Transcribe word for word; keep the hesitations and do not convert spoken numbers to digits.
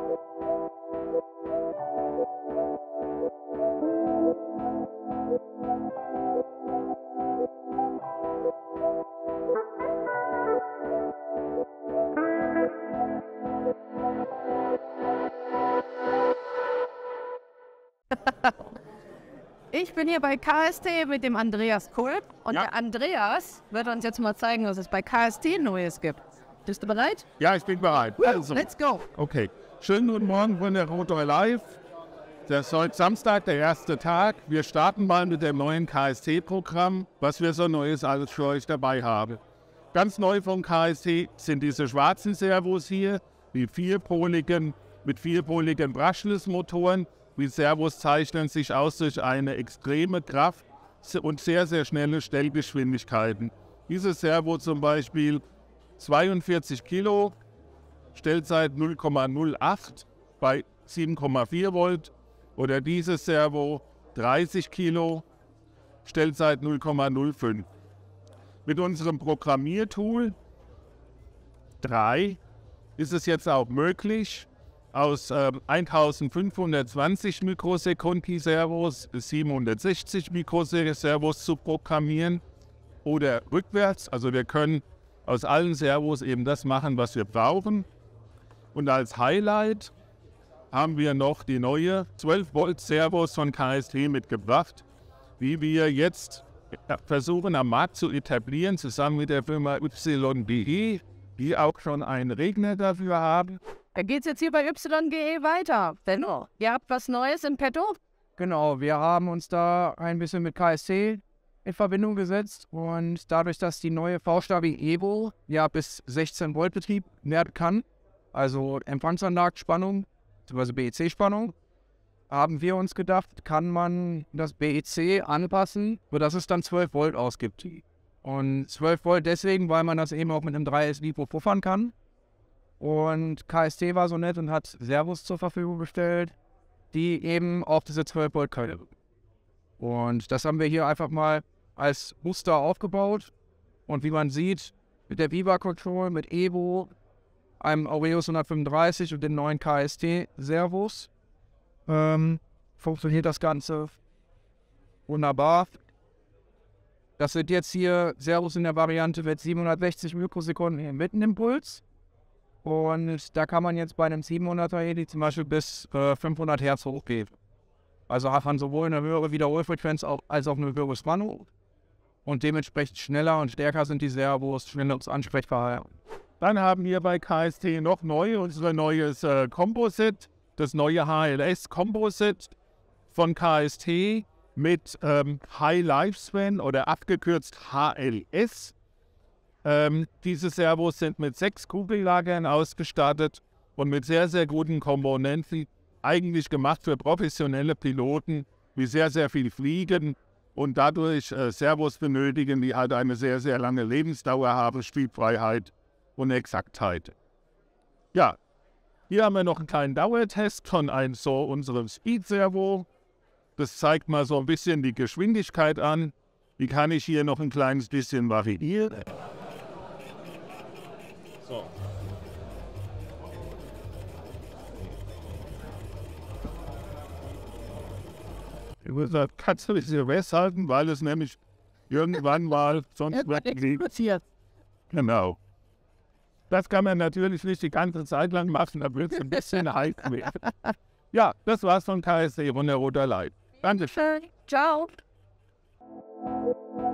Ich bin hier bei K S T mit dem Andreas Kulp und Ja. der Andreas wird uns jetzt mal zeigen, was es bei K S T Neues gibt. Bist du bereit? Ja, ich bin bereit. Also, Let's go! okay. Schönen guten Morgen von der Rotor Live. Das ist heute Samstag, der erste Tag. Wir starten mal mit dem neuen K S T-Programm, was wir so Neues alles für euch dabei haben. Ganz neu vom K S T sind diese schwarzen Servos hier, die vierpoligen, mit vierpoligen Brushless-Motoren. Die Servos zeichnen sich aus durch eine extreme Kraft und sehr, sehr schnelle Stellgeschwindigkeiten. Dieses Servo zum Beispiel zweiundvierzig Kilo, Stellzeit null Komma null acht bei sieben Komma vier Volt. Oder dieses Servo dreißig Kilo, Stellzeit null Komma null fünf. Mit unserem Programmiertool drei ist es jetzt auch möglich, aus ähm, eintausendfünfhundertzwanzig Mikrosekunden Servos siebenhundertsechzig Mikroservos zu programmieren oder rückwärts. Also wir können aus allen Servos eben das machen, was wir brauchen. Und als Highlight haben wir noch die neue zwölf Volt Servos von K S T mitgebracht, die wir jetzt versuchen am Markt zu etablieren, zusammen mit der Firma Y G E, die auch schon einen Regner dafür haben. Da geht's jetzt hier bei Y G E weiter. Benno, ihr habt was Neues im Petto? Genau, wir haben uns da ein bisschen mit K S T in Verbindung gesetzt und dadurch, dass die neue V-Stabi Evo ja bis sechzehn Volt Betrieb werden kann, also Empfangsanlagenspannung bzw. B E C-Spannung, haben wir uns gedacht, kann man das B E C anpassen, sodass es dann zwölf Volt ausgibt. Und zwölf Volt deswegen, weil man das eben auch mit einem drei S Vivo puffern kann. Und K S T war so nett und hat Servos zur Verfügung gestellt, die eben auf diese zwölf Volt können. Und das haben wir hier einfach mal als Muster aufgebaut. Und wie man sieht, mit der Viva Control, mit Evo, einem Aureus hundertfünfunddreißig und den neuen K S T Servos, ähm, funktioniert das Ganze wunderbar. Das sind jetzt hier Servos in der Variante mit siebenhundertsechzig Mikrosekunden im Mittenimpuls. Und da kann man jetzt bei einem siebenhunderter Heli zum Beispiel bis äh, fünfhundert Hertz hochgehen. Also hat man sowohl eine höhere Wiederholfrequenz auch, als auch eine höhere Spannung. Und dementsprechend schneller und stärker sind die Servos, schnelleres Ansprechverhalten. Dann haben wir bei K S T noch neu unser neues äh, Composite, das neue H L S Composite von K S T mit ähm, High Lifespan oder abgekürzt H L S. Ähm, diese Servos sind mit sechs Kugellagern ausgestattet und mit sehr, sehr guten Komponenten, eigentlich gemacht für professionelle Piloten, die sehr, sehr viel fliegen und dadurch äh, Servos benötigen, die halt eine sehr, sehr lange Lebensdauer haben, Spielfreiheit und Exaktheit. Ja, hier haben wir noch einen kleinen Dauertest von einem so unserem Speed-Servo. Das zeigt mal so ein bisschen die Geschwindigkeit an. Die kann ich hier noch ein kleines bisschen variieren. So. Das kannst du ein bisschen festhalten, weil es nämlich irgendwann mal sonst explodiert. Genau. Das kann man natürlich nicht die ganze Zeit lang machen, da wird es ein bisschen heiß werden. Ja, das war's von K S T von der Rotor Live. Danke. Ciao.